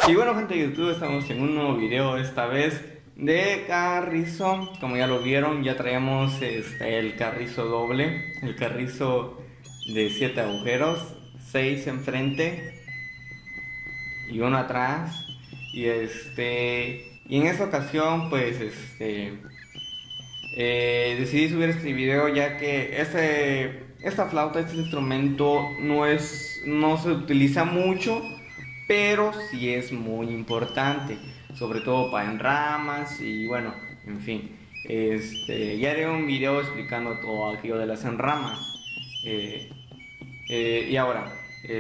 Y bueno, gente de YouTube, estamos en un nuevo video, esta vez de carrizo. Como ya lo vieron, ya traemos el carrizo doble, el carrizo de 7 agujeros, 6 enfrente y uno atrás. Y en esta ocasión pues decidí subir este video ya que esta flauta, este instrumento no se utiliza mucho, pero sí es muy importante, sobre todo para enramas y bueno, en fin. Ya haré un video explicando todo aquello de las enramas. Eh, y ahora,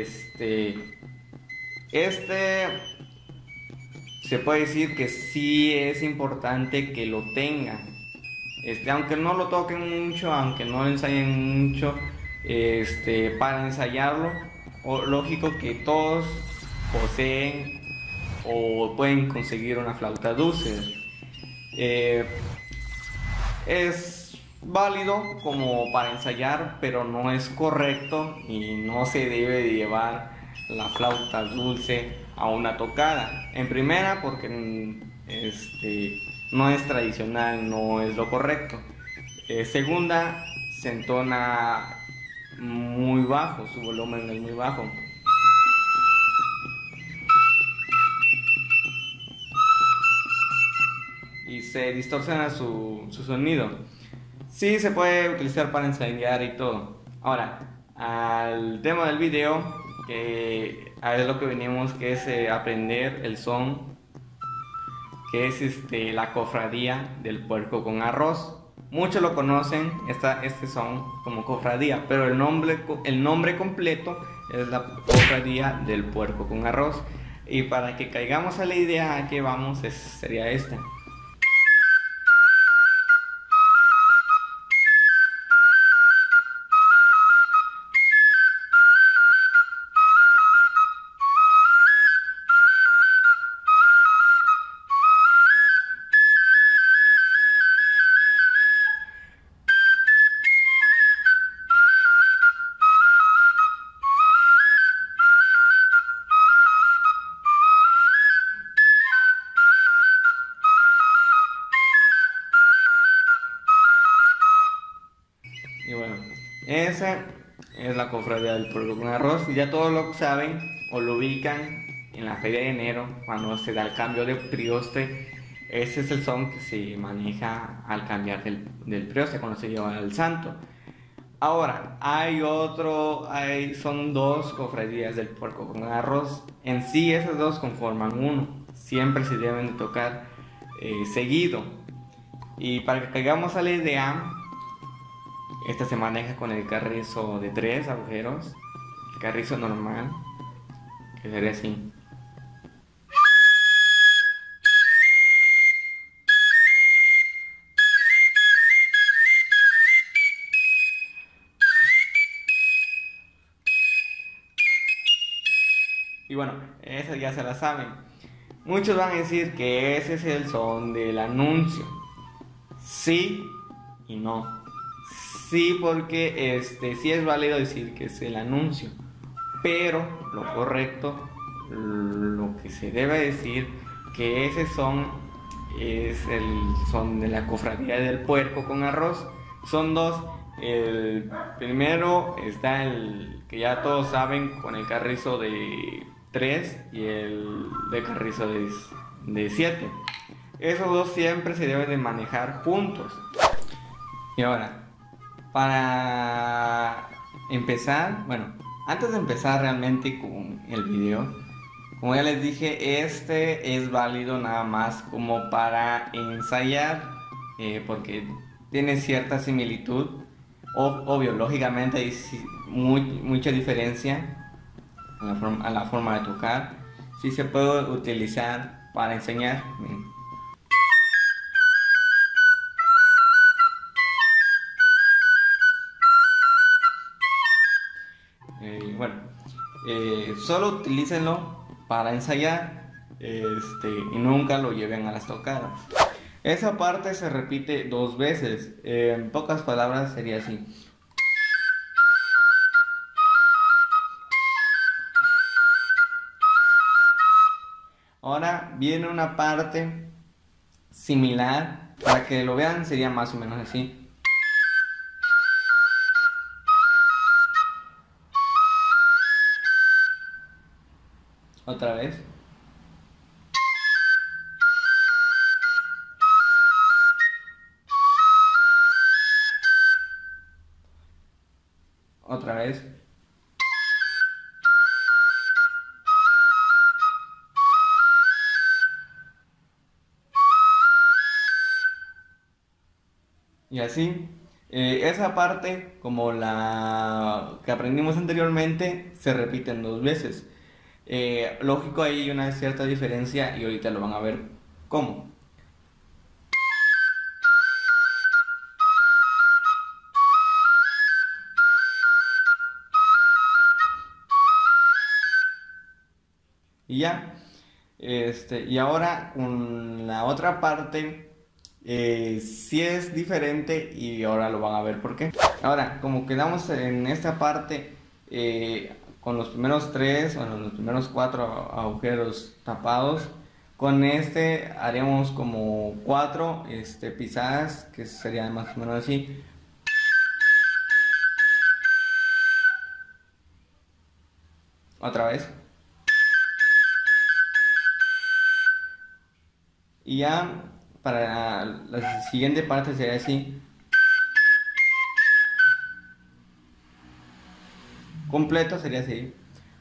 este se puede decir que sí es importante que lo tengan. Aunque no lo toquen mucho, aunque no lo ensayen mucho, para ensayarlo, lógico que todos poseen o pueden conseguir una flauta dulce. Eh, es válido como para ensayar, pero no es correcto y no se debe de llevar la flauta dulce a una tocada. En primera, porque no es tradicional, no es lo correcto. Segunda, se entona muy bajo, su volumen es muy bajo. Y se distorsiona su sonido. Sí, se puede utilizar para ensayar y todo. Ahora, al tema del video, que a ver lo que venimos, que es aprender el son, que es la cofradía del puerco con arroz. Muchos lo conocen, este son como cofradía, pero el nombre completo es la cofradía del puerco con arroz. Y para que caigamos a la idea a que vamos, sería esta. Y bueno, esa es la cofradía del puerco con arroz. Y ya todos lo saben o lo ubican en la feria de enero, cuando se da el cambio de prioste. Ese es el son que se maneja al cambiar del prioste cuando se lleva al santo. Ahora, son dos cofradías del puerco con arroz. En sí, esas dos conforman uno. Siempre se deben de tocar seguido. Y para que caigamos a la idea, esta se maneja con el carrizo de 3 agujeros, el carrizo normal, que sería así. Y bueno, esa ya se la saben. Muchos van a decir que ese es el son del anuncio. Sí y no. Sí, porque sí es válido decir que es el anuncio, pero lo correcto, lo que se debe decir, que ese son es el son de la cofradía del puerco con arroz. Son dos. El primero está el que ya todos saben, con el carrizo de 3 y el de carrizo de 7. Esos dos siempre se deben de manejar juntos. Y ahora, para empezar, bueno, antes de empezar realmente con el video, como ya les dije, este es válido nada más como para ensayar, porque tiene cierta similitud. Obvio, lógicamente hay mucha diferencia a la forma de tocar. Sí se puede utilizar para enseñar. Bueno, solo utilícenlo para ensayar, y nunca lo lleven a las tocadas. Esa parte se repite 2 veces. En pocas palabras sería así. Ahora viene una parte similar, para que lo vean sería más o menos así. Otra vez. Otra vez. Y así, esa parte, como la que aprendimos anteriormente, se repiten dos veces. Lógico, hay una cierta diferencia y ahorita lo van a ver cómo. Y ya, y ahora con la otra parte, sí es diferente y ahora lo van a ver por qué. Ahora, como quedamos en esta parte, con los primeros tres, bueno, los primeros cuatro agujeros tapados, con este haremos como cuatro pisadas, que serían más o menos así. Otra vez. Y ya para la siguiente parte sería así. Completo sería así.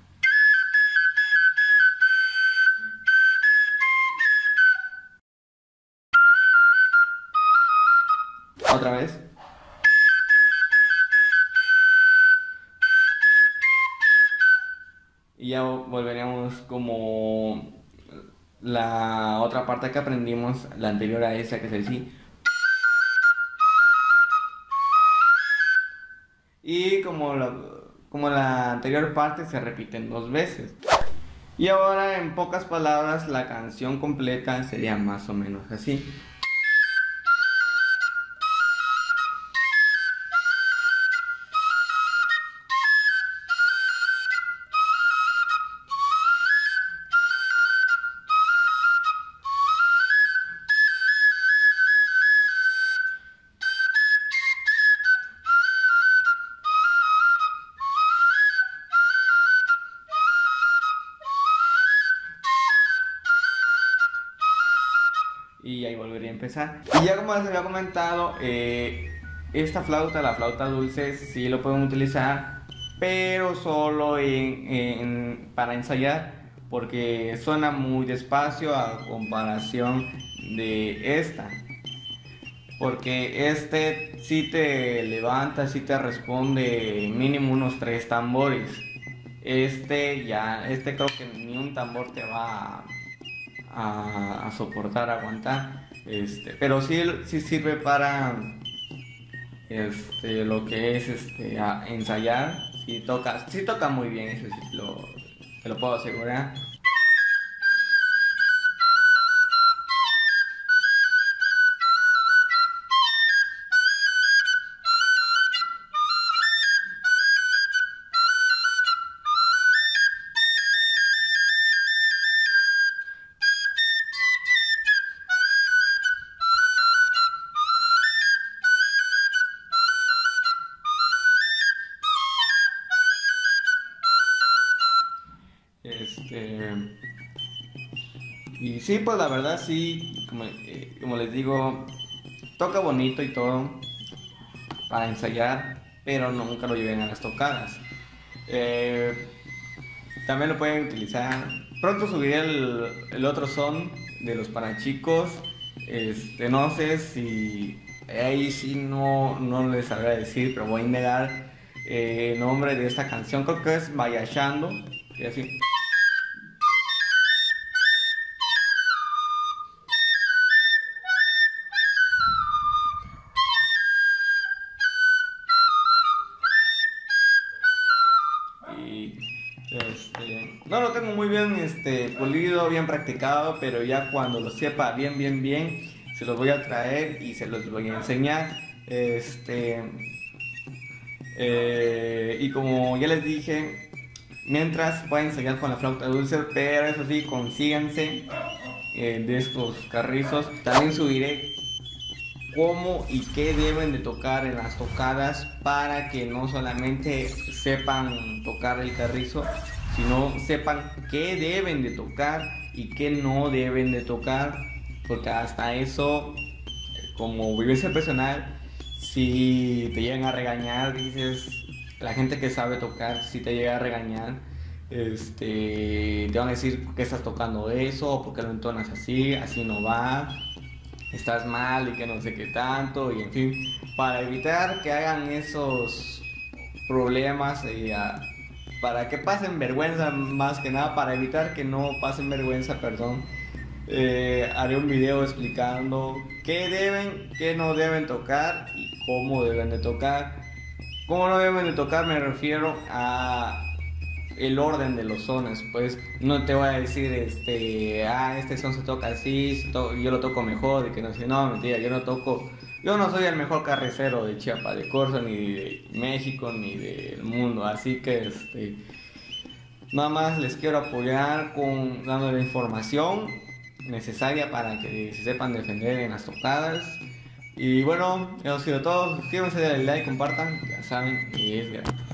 Otra vez. Y ya volveríamos como la otra parte que aprendimos, la anterior a esa, que es el sí. Y como la anterior parte se repiten dos veces. Y ahora, en pocas palabras, la canción completa sería más o menos así. Y ahí volvería a empezar. Y ya como les había comentado, esta flauta, la flauta dulce, sí lo pueden utilizar, pero solo para ensayar, porque suena muy despacio a comparación de esta. Porque este sí te levanta, sí te responde mínimo unos tres tambores. Este creo que ni un tambor te va a soportar, aguantar. Pero sí, sí sirve para lo que es ensayar. Sí toca muy bien, eso sí te lo puedo asegurar. Este, y sí, pues la verdad sí, como les digo, toca bonito y todo para ensayar, pero nunca lo lleven a las tocadas. Eh, También lo pueden utilizar. Pronto subiré el otro son de los para chicos. No sé si ahí sí no les sabré decir, pero voy a negar el nombre de esta canción. Creo que es Mayashando. Y así. Y no lo tengo muy bien pulido, bien practicado, pero ya cuando lo sepa bien, se los voy a traer y se los voy a enseñar. Y como ya les dije, Mientras pueden ensayar con la flauta dulce, pero eso sí, consíganse de estos carrizos. También subiré cómo y qué deben de tocar en las tocadas para que no solamente sepan tocar el carrizo, sino sepan qué deben de tocar y qué no deben de tocar, porque hasta eso, como vivencia personal, si te llegan a regañar, dices, la gente que sabe tocar, si te llega a regañar, te van a decir que estás tocando eso, o porque lo entonas así, así no va, estás mal y que no sé qué tanto, y en fin, para evitar que hagan esos problemas para que pasen vergüenza, más que nada para evitar que no pasen vergüenza, perdón, haré un video explicando qué deben, qué no deben tocar y cómo deben de tocar. Cómo no deben de tocar me refiero a el orden de los sones. Pues no te voy a decir este son se toca así, yo lo toco mejor, y que no sé, no, mentira, yo no soy el mejor carricero de Chiapas de Corzo, ni de México, ni del mundo, así que nada más les quiero apoyar con dando la información necesaria para que se sepan defender en las tocadas. Y bueno, eso ha sido todo. Suscríbanse, denle like, compartan, ya saben, y es gratis.